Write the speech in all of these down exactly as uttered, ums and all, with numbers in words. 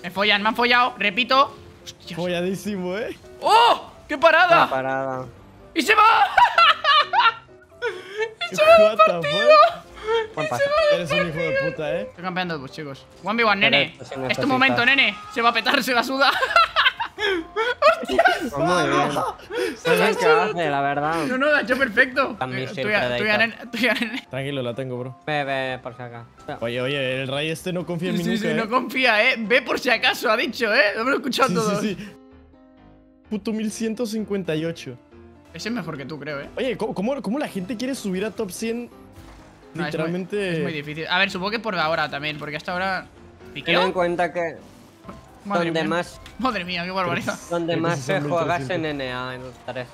Me follan, me han follado, repito. Hostias. Folladísimo, ¿eh? ¡Oh! ¡Qué parada! Qué parada. ¡Y se va! ¡Y se va el partido! Buen pase. Eres un hijo de puta, ¿eh? Estoy campeando, pues, chicos. uno ve uno, nene. Pero esto sí Es tu necesitas. momento, nene. Se va a petar, se la suda. Pues muy bien. Muy bien que hace, la verdad. No, no, lo ha hecho perfecto. También Tú siempre ya, tú ya, Predator. nene. Tú ya, nene. Tranquilo, la tengo, bro. Ve, ve, por si acá. Oye, oye, el Ray este no confía en mí Sí, nunca, sí, ¿eh? no confía, eh. Ve por si acaso, ha dicho, eh. Lo hemos escuchado Sí, todos. sí, sí. Puto mil ciento cincuenta y ocho. Ese es mejor que tú, creo, eh. Oye, ¿cómo, cómo, cómo la gente quiere subir a top cien? No, Literalmente. Es muy, es muy difícil. A ver, supongo que por ahora también, porque hasta ahora. Ten en ¿Piqueo? cuenta que Madre donde mía. más, Madre mía, qué barbaridad. donde Creo que más sí se son juega es en mil trescientos. N A, en los tres.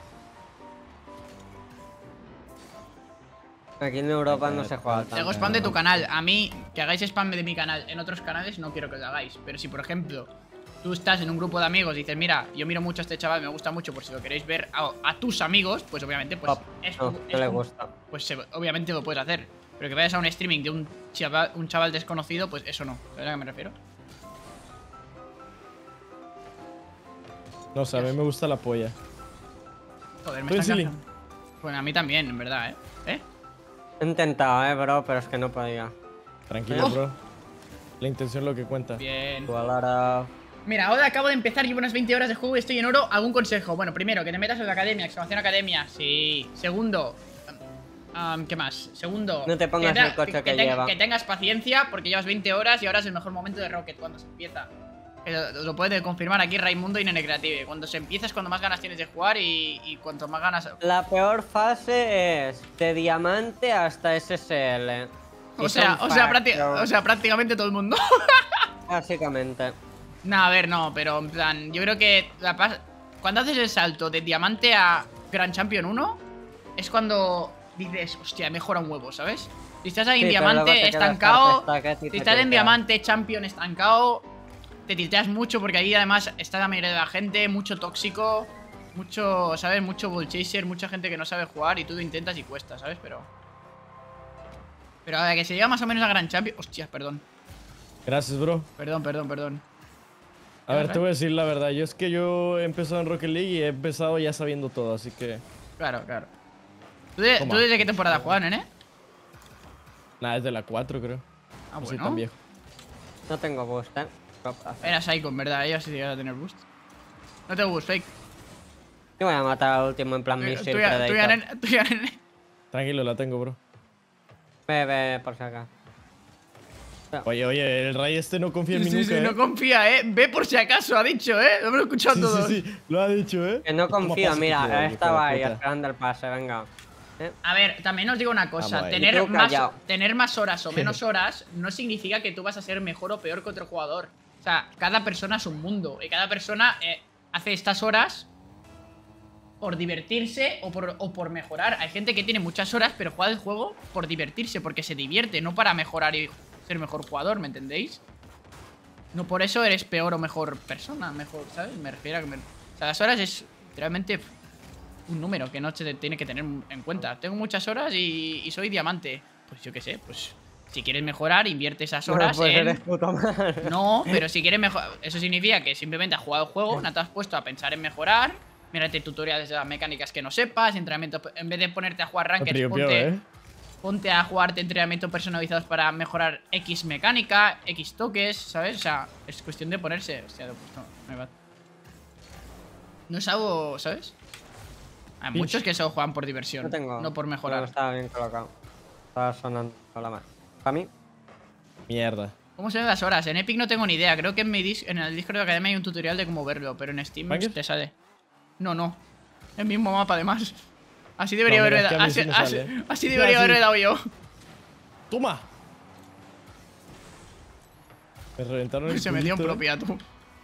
Aquí en Europa no se juega Te hago tanto. spam de tu canal. A mí, que hagáis spam de mi canal en otros canales, no quiero que lo hagáis. Pero si, por ejemplo, tú estás en un grupo de amigos y dices, mira, yo miro mucho a este chaval, me gusta mucho, por si lo queréis ver a, a tus amigos, pues obviamente, pues Pop. es, No, tu- que es le tu- gusta. Pues se- obviamente lo puedes hacer. Pero que vayas a un streaming de un chaval, un chaval desconocido, pues eso no. ¿Sabes a qué me refiero? No sé, a mí me gusta la polla. Joder, me Tú, están Silly. cansando. Bueno, a mí también, en verdad, ¿eh? ¿Eh? He intentado, eh, bro, pero es que no podía. Tranquilo, Oh. bro. La intención es lo que cuenta. Bien. Igual Mira, ahora acabo de empezar, llevo unas veinte horas de juego y estoy en oro. ¿Algún consejo? Bueno, primero, que te metas en la academia, exclamación academia. Sí. Segundo, um, ¿qué más? Segundo, No te pongas que el coche que tenga- lleva. que tengas paciencia porque llevas veinte horas y ahora es el mejor momento de Rocket cuando se empieza. Que Lo, lo puede confirmar aquí Raimundo y Nene Creative. Cuando se empieza es cuando más ganas tienes de jugar y, y cuanto más ganas. La peor fase es de diamante hasta S S L. Y O sea, son o sea, prácti- factos, o sea, prácticamente todo el mundo. básicamente. No, a ver, no, pero en plan, yo creo que la pas- cuando haces el salto de diamante a Grand Champion uno, es cuando dices, hostia, mejora un huevo, ¿sabes? Si estás ahí Sí, en pero luego te diamante quedas estancado, carta stack y si te estás en tilteas. diamante champion estancado, te tilteas mucho porque ahí además está la mayoría de la gente, mucho tóxico, mucho, ¿sabes? Mucho bull chaser, mucha gente que no sabe jugar y tú lo intentas y cuesta, ¿sabes? Pero... Pero a ver, que se llega más o menos a Grand Champion... Hostias, perdón, Gracias, bro. perdón, perdón, perdón. A ver, te voy a decir la verdad. Yo es que yo he empezado en Rocket League y he empezado ya sabiendo todo, así que. Claro, claro. ¿Tú, de- Toma. ¿tú desde qué temporada juegas, nene? Nada, es de la cuatro, creo. Ah, No soy bueno. tan viejo. No tengo boost, eh. Era Psycho, en verdad. Ella sí llegaba a tener boost. No tengo boost, fake. Yo voy a matar al último en plan Tú Missile tú ya, tú ya, Predator. nene. Tú ya, nene. Tranquilo, la tengo, bro. Ve, ve, por si acá. Oye, oye, el Ray este no confía en mí Sí, nunca, sí, ¿eh? no confía, eh. Ve por si acaso, ha dicho, eh. Lo hemos escuchado Sí, todos. sí, sí, lo ha dicho, ¿eh? Que no Toma confío, pase, mira, hijo de estaba ahí puta. esperando el pase, venga. ¿Eh? A ver, también os digo una cosa. Vamos ahí. Tener Y tú más, callao. tener más horas o menos horas no significa que tú vas a ser mejor o peor que otro jugador. O sea, cada persona es un mundo. Y cada persona eh, hace estas horas por divertirse o por, o por mejorar. Hay gente que tiene muchas horas, pero juega el juego por divertirse, porque se divierte, no para mejorar y ser mejor jugador, ¿me entendéis? No por eso eres peor o mejor persona, mejor, ¿sabes? Me refiero a que... me- O sea, las horas es realmente un número que no se tiene que tener en cuenta. Tengo muchas horas y, y soy diamante. Pues yo qué sé, pues si quieres mejorar, invierte esas horas Bueno, pues en... eres puto madre. No, pero si quieres mejorar... Eso significa que simplemente has jugado el juego, no te has puesto a pensar en mejorar. Mírate tutoriales de las mecánicas que no sepas, entrenamiento... En vez de ponerte a jugar ranked, Pío, pío, ponte, ¿eh? ponte a jugarte entrenamientos personalizados para mejorar X mecánica, X toques, ¿sabes? O sea, es cuestión de ponerse... Hostia, lo he puesto... me va. No es algo, ¿sabes? Hay Pinch. muchos que solo juegan por diversión, No tengo. no por No mejorar. estaba bien colocado. Estaba sonando la más. ¿Para mí? Mierda. ¿Cómo se ven las horas? En Epic no tengo ni idea. Creo que en, mi dis en el Discord de Academia hay un tutorial de cómo verlo, pero en Steam ¿Banger? te sale. No, no. El mismo mapa, además. Así debería No, haberle mira, es que dado. a mí Así, sí me así- sale. así Ah, debería sí. haberle dado yo. ¡Toma! Me reventaron el Se metió un culito, ¿eh? propia, tú.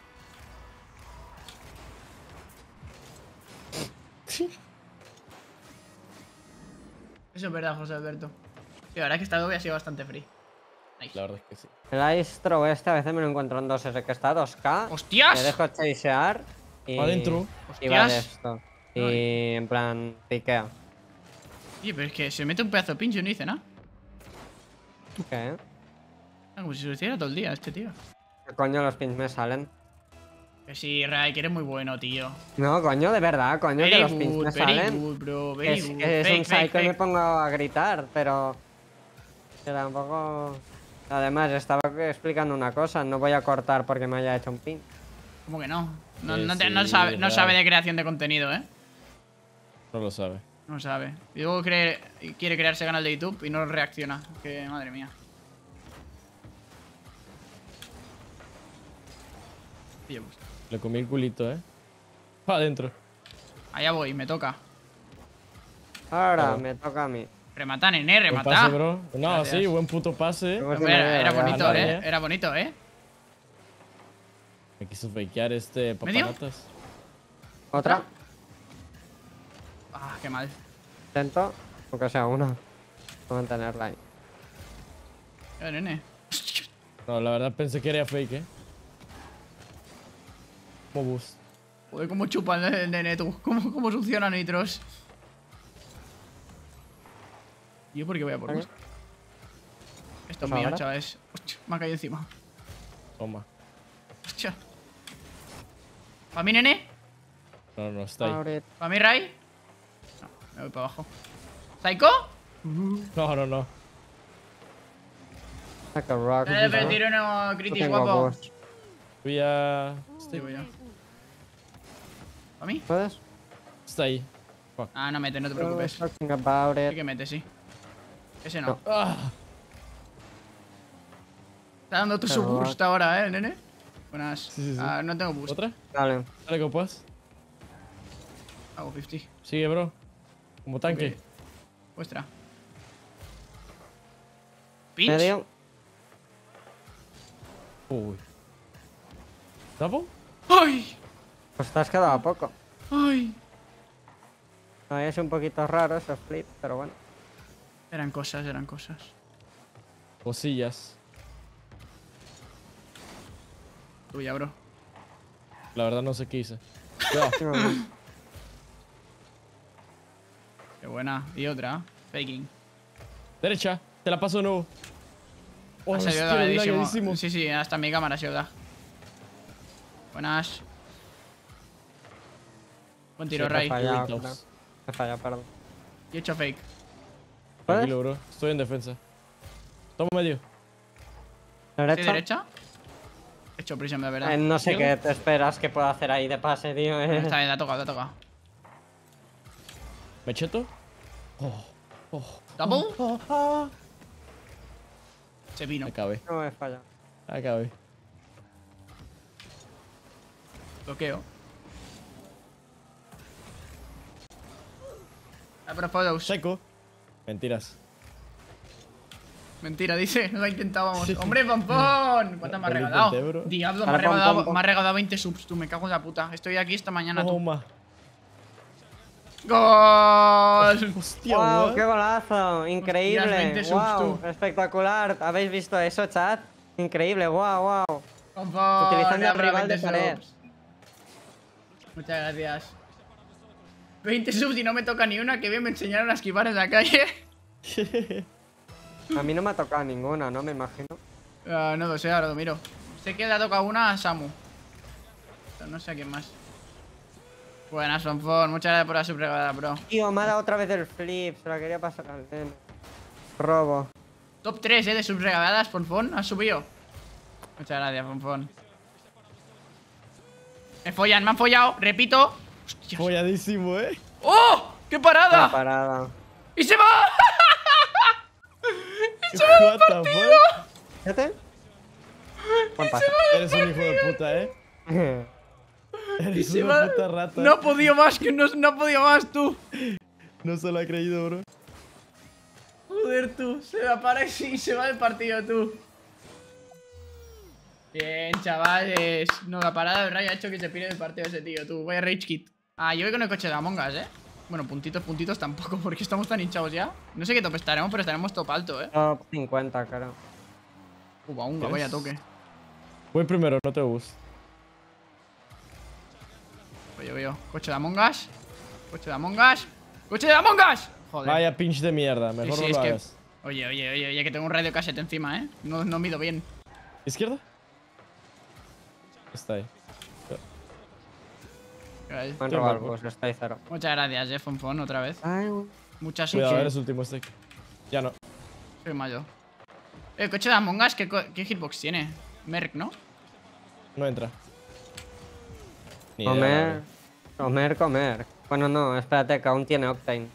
Eso es verdad, José Alberto. Sí, la verdad es que esta doble ha sido bastante free. Nice. La verdad es que sí. El Astro este a veces me lo encuentro en dos S que está a dos K. ¡Hostias! Me dejo chasear y... Adentro. Y va de ¡Hostias! esto. Y en plan, piquea. Oye, pero es que se mete un pedazo de pincho y no dice nada. ¿Qué? Ah, como si se lo hiciera todo el día este tío. Coño, los pins me salen. Que sí, Ray, que eres muy bueno, tío. No, coño, de verdad, coño, Very que los good, pins me very salen. good, bro, Que very es, good. que es Fake, un fake, psycho y me fake. pongo a gritar, pero... Que tampoco... Además, estaba explicando una cosa, no voy a cortar porque me haya hecho un pin. ¿Cómo que no? No, Que no, te- sí, no sabe, no Ray. sabe de creación de contenido, ¿eh? No lo sabe. No sabe. Y luego cree- quiere crearse canal de YouTube y no reacciona. Que madre mía. Oye, pues, Le comí el culito, ¿eh? Pa' adentro. allá voy, me toca. Ahora, Claro. me toca a mí. Remata, nene, Buen remata. pase, bro. No, Gracias. sí, buen puto pase. Luego Hombre, se me era, vea, era ya. bonito, ganar, eh. ¿eh? Era bonito, eh. Me quiso fakear este ¿Medio? papanatas. Otra. Ah, qué mal. Intento, aunque sea una. Voy a mantenerla ahí. Eh, nene. No, la verdad pensé que era fake, ¿eh? Como boost. Joder, cómo chupa el nene, tú. ¿Cómo, cómo succiona nitros? ¿Yo por qué voy a por Vale. vos? Esto es Pues mío, ahora. chavales. Hostia, me ha caído encima. Toma. Hostia. ¿Para mí, nene? No, no, está ahí. Ahorita. ¿Para mí, Ray? No, me voy para abajo. ¿Psycho? No, no, no. Like a rock. Eh, pero ¿no? tiro uno Yo critis, tengo guapo. boost. Voy a... Sí, voy yo. ¿Para mí? ¿Puedes? Está ahí. Fuck. Ah, no mete, no te preocupes. Talking about Sí it. que mete, sí. Ese no. No. Ah, Está dando tu Pero su boost ahora, eh, nene. Buenas. Sí, sí, sí. Ah, no tengo boost. ¿Otra? Dale. Dale, compas. Hago cincuenta. Sigue, bro. Como tanque. Ok. Vuestra. Pinch. Medio. Uy. ¿Tapo? ¡Ay! Pues te has quedado a poco. ¡Ay! Ahí es un poquito raro ese flip, pero bueno. Eran cosas, eran cosas. Cosillas. Tuya, bro. La verdad no sé qué hice. Ya. Qué buena. Y otra. Faking. Derecha. Te la paso de nuevo. Oh, Ha salido hostia, lagadísimo. lagadísimo. Sí, sí, hasta mi cámara se da. Buenas. Buen tiro, Sí, Ray. Me he fallado, Windows. creo. Me he fallado, perdón. Y he hecho fake. Tranquilo, bro. Estoy en defensa. Toma medio. ¿Sí, ¿Derecha? derecha? He hecho prisión, de verdad. Eh, no sé ¿Izquierda? qué te esperas que pueda hacer ahí de pase, tío. eh. Está bien, te ha tocado, te ha tocado. ¿Mecheto? Oh. Oh. ¿Double? Oh, ah. Se vino. Acabé. No me he fallado. Acabé. Bloqueo. Ah, pero photos. Seco. Mentiras. Mentira, dice. Lo intentábamos. ¡Hombre, Pompón! ¿Cuántas me ha Lo regalado? intenté, bro. Diablo, me ha, Ahora, pom, regalado, pom, pom. me ha regalado veinte subs, tú. Me cago en la puta. Estoy aquí esta mañana, tú. Toma. ¡Gol! Hostia, ¡Wow! what? ¡Qué golazo! Increíble. veinte subs, ¡Wow! tú. Espectacular. ¿Habéis visto eso, chat? Increíble. ¡Wow, wow! Pompón, Utilizando me ha al rival de regalado veinte pared. subs. Muchas gracias. veinte subs y no me toca ni una. Que bien me enseñaron a esquivar en la calle. A mí no me ha tocado ninguna, ¿no? Me imagino. Ah, no lo sé, ahora lo miro. Sé que le ha tocado una a Samu. Pero no sé a quién más. Buenas, Fonfon. Muchas gracias por la subregada, bro. Tío, me ha dado otra vez el flip. Se la quería pasar al nene. Robo. Top tres, eh, de subregaladas, Fonfon. ¿Has subido? Muchas gracias, Fonfon. Me follan, me han follado. Repito. Hostias. Folladísimo, eh. ¡Oh! ¡Qué La parada! parada. ¡Y se va! What the fuck? Fíjate. Buen pase. Eres un hijo de puta, eh. Eres se una va. puta rata. No ha podido más, que no, no ha podido más, tú. No se lo ha creído, bro. Joder, tú. Se la para y sí, se va del partido, tú. Bien, chavales. No, la parada de Ray ha hecho que se pire del partido ese tío, tú. Vaya Rage Kit. Ah, yo voy con el coche de Among Us, eh. Bueno, puntitos, puntitos tampoco, porque estamos tan hinchados ya. No sé qué top estaremos, pero estaremos top alto, eh. Top cincuenta, creo. Uva, unga, vaya toque. Voy primero, no te gusta. Voy yo, voy yo. Coche de Among Us. Coche de Among Us. ¡Coche de Among Us! Joder. Vaya pinch de mierda, Sí, mejor sí, no es lo que... hagas. Oye, oye, oye, oye, que tengo un radio cassette encima, eh. No, no mido bien. ¿Izquierda? Está ahí. Me han Qué robado el mal, bus, estoy cero. Muchas gracias, Jeff Fonfon, otra vez. Ay, Muchas Cuidado, sushi. eres último stack. Ya no. Soy mayo. El coche de Among Us, ¿qué, co- ¿qué hitbox tiene? Merc, ¿no? No entra. Ni idea, la comer, verdad. comer, comer. Bueno, no, espérate, que aún tiene Octane.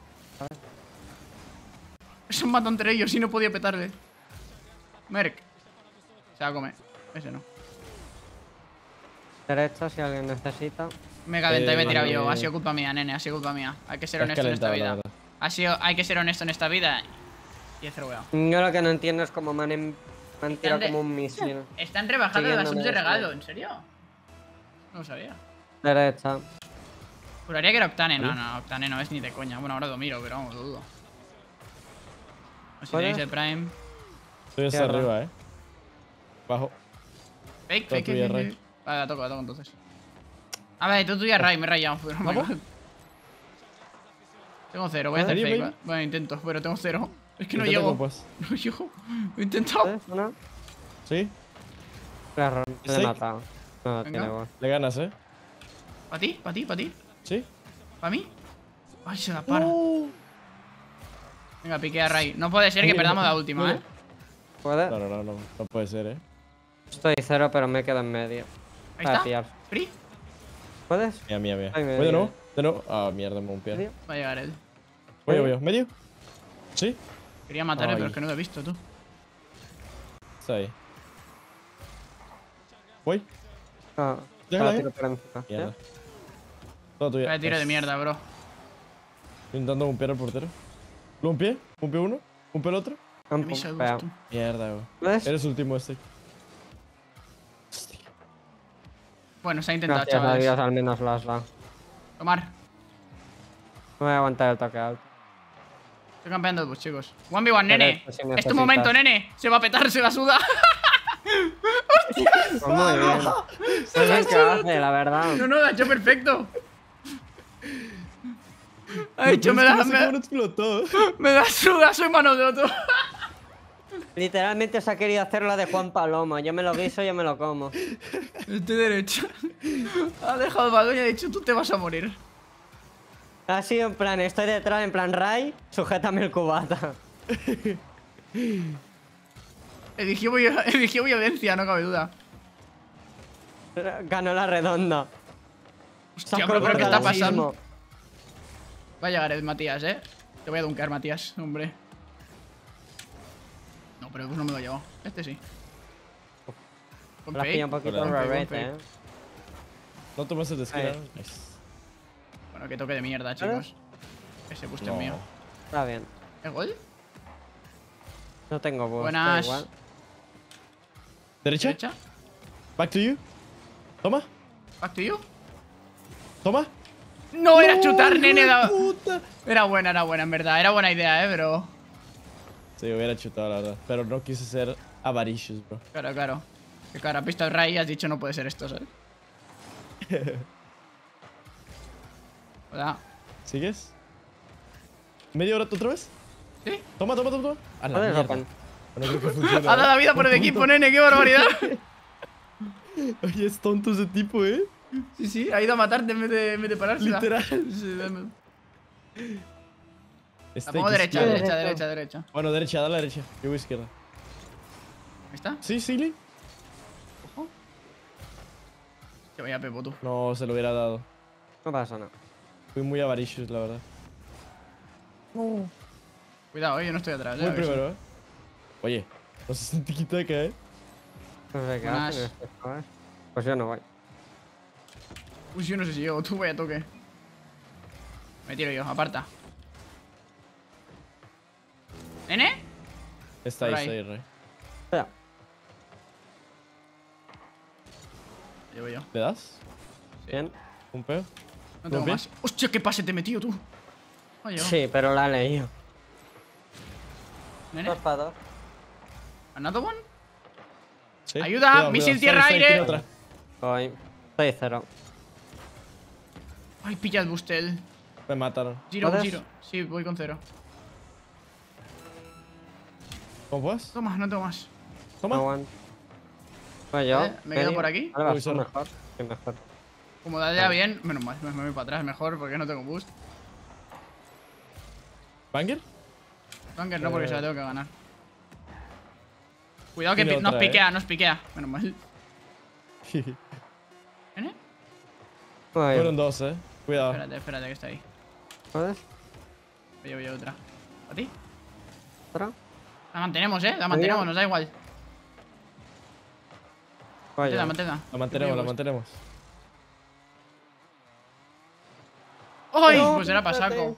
Se han matado entre ellos y no podía petarle. Merc. Se va a comer. Ese no. Derecha, si alguien necesita. Me he calentado y me he tirado Eh, yo. Ha sido culpa mía, nene. Ha sido culpa mía. Hay que ser Te has honesto en esta calentado, la vida. verdad. Ha sido, hay que ser honesto en esta vida. Y he cerobeado. Yo lo que no entiendo es cómo me han, em- me han tirado de- como un misil. Están rebajando las Siguiéndome subs de de regalo, eso. ¿en serio? No lo sabía. Derecha. Juraría que era Octane. No, no, Octane no es ni de coña. Bueno, ahora lo miro, pero vamos, lo dudo. O si tenéis ¿Puedes? el Prime. Estoy hasta Tierra. arriba, eh. Bajo. Fake, Todo fake, tuya, fake, Ray. fake. Vale, la toco, la toco entonces. A ver, tú tuya, Ray, me he rayado. Pero no me ¿Vamos? vale. Tengo cero, voy a hacer Nadie, fake, baby. ¿vale? Bueno, intento, pero tengo cero. Es que no Intenta llego. como puedas. No llego. Lo he intentado. ¿Ves? Una. ¿Sí? Le he ro- le he Sí. matado. No, Venga. tiene gol. Le ganas, eh. ¿Para ti? ¿Para ti? ¿Para ti? ¿Sí? ¿Para mí? Ay, se la para. Uh. Venga, piquea Ray. No puede ser que Oye, perdamos no- la última, no- ¿eh? ¿Puede? No, no, no, no. No puede ser, eh. Estoy cero, pero me quedo en medio. Ahí Para está. pillar. Free. ¿Puedes? Mía, mía, mía. Ay, me ¿Voy de dio. nuevo? ¿De nuevo? Ah, mierda, me un pie. ¿Medio? Va a llegar él. Voy, ¿Sí? voy, voy. ¿Medio? ¿Sí? Quería matarle, Ay. pero es que no lo he visto, tú. Está ahí. Voy. Ah, Ya te la la, tiro eh. por encima. Mierda. ¿Eh? Todo tuyo. Vaya tiro de mierda, bro. Estoy intentando bumpear al portero. ¿Lo un pie? ¿Un pie uno? ¿Un pie el otro? Han Me hizo el pumpeado. gusto. Mierda, güey. ¿Ves? Eres último este. Bueno, se ha intentado, Gracias a chavales. Dios, al menos lo has dado. Tomar. No voy a aguantar el toque alto. Estoy campeando el bus, chicos. one v one, nene. Derecho, si Es tu necesitas. momento, nene. Se va a petar, se la suda. Pues muy bien. Muy bien que hace, la verdad. No, no, lo ha hecho perfecto. Ha dicho, me Es que da, no sé cómo no me, explotó. me da suda, soy mano de otro. Literalmente se ha querido hacer la de Juan Palomo. Yo me lo guiso, yo me lo como. Estoy derecho. Ha dejado el balón y ha dicho, tú te vas a morir. Ha sido en plan, estoy detrás, en plan, Ray, sujétame el cubata. Eligió, vi- eligió violencia, no cabe duda. Ganó la redonda. Hostia, Sacó bro, el pero ¿qué está protagonismo. pasando? Va a llegar el Matías, eh. Te voy a dunkear, Matías, hombre. No, pero pues no me lo he llevado. Este sí. Con Me la fake. pilla un poquito Hola. rarete, Fake, eh. No tomes el de esquina. Ahí. Nice. Bueno, que toque de mierda, chicos. Ese boost es No. mío. Está bien. ¿Es gol? No tengo boost, Buenas. igual. ¿Derecha? ¿Derecha? Back to you. Toma. ¿Back to you? Toma. No, era chutar, hijo nene. de da- puta. Era buena, era buena, en verdad. Era buena idea, eh, pero. Sí, hubiera chutado, la verdad. Pero no quise ser avaricious, bro. Claro, claro. Que claro, has visto el Ray y has dicho no puede ser esto, ¿sabes? Hola. ¿Sigues? ¿Media hora otra vez? ¿Sí? Toma, toma, toma, toma. A la Joder, mierda. Rapan. No creo que funcione. Ha dado la vida por el equipo, nene, qué barbaridad. Oye, es tonto ese tipo, ¿eh? Sí, sí, ha ido a matarte en vez de, en vez de parársela. Literal. Sí, dame. Este La pongo que derecha, izquierda. derecha, derecha, derecha. Bueno, derecha, dale a la derecha. Yo voy a izquierda. ¿Ahí está? ¿Sí, Silly? Ojo. Que vaya Pepo, tú. No, se lo hubiera dado. No pasa nada. Fui muy avaricious, la verdad. Cuidado, eh, yo no estoy atrás. ya Muy ves. primero, ¿eh? Oye, no se siente quitaca, ¿eh? No sé qué Buenas. hacen estos, ¿sabes? Pues yo no voy. Uy, yo no sé si llego, tú vaya toque. Me tiro yo, aparta. ¿Nene? Está ahí, Ray. está ahí, Ray. Espera. Llevo yo. ¿Le das? Bien. ¿Un peo? No tengo ¿Rompe? más. Hostia, qué pase te he metido tú. Oye, Sí, pero la he leído. ¿Nene? Dos para dos. ¿Another one? Sí. Ayuda, misil Está ahí, está ahí, tierra-aire. tiene otra. Voy. Estoy cero. Ay, pilla el bustel. Me mataron. Giro, ¿Puedes? giro. Sí, voy con cero. ¿Cómo puedes? Toma, no tengo más. Toma. No aguanto. Pues yo. ¿Eh? Me quedo Kenny, por aquí. Vale, vas Uy, tú solo. mejor. Sí, mejor. Como da ya bien, menos mal, me voy para atrás mejor porque no tengo boost. ¿Banger? Aunque no, porque Eh. se la tengo que ganar. Cuidado que Tiene pi- nos otra, ¿eh? piquea, nos piquea. Menos mal. ¿Viene? Muy Fueron bien. dos, eh. Cuidado. Espérate, espérate, que está ahí. ¿Puedes? Voy a voy a otra. ¿A ti? ¿Otra? La mantenemos, eh. La mantenemos, nos da igual. Pues Manténla, yo. manténla. La mantenemos, la mantenemos. ¡Ay! No, Pues era para espérate. saco.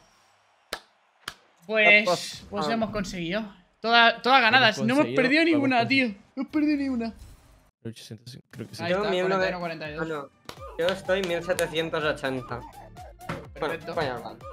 Pues. Pues hemos conseguido. Todas todas ganadas. No hemos conseguido, perdido lo hemos ninguna, conseguido. tío. No hemos perdido ninguna. ochocientos, creo que sí. Ahí Yo está, mil cuarenta y nove- uno, cuarenta y dos. Ah, no. Yo estoy mil setecientos ochenta. Bueno, Perfecto. voy a hablar.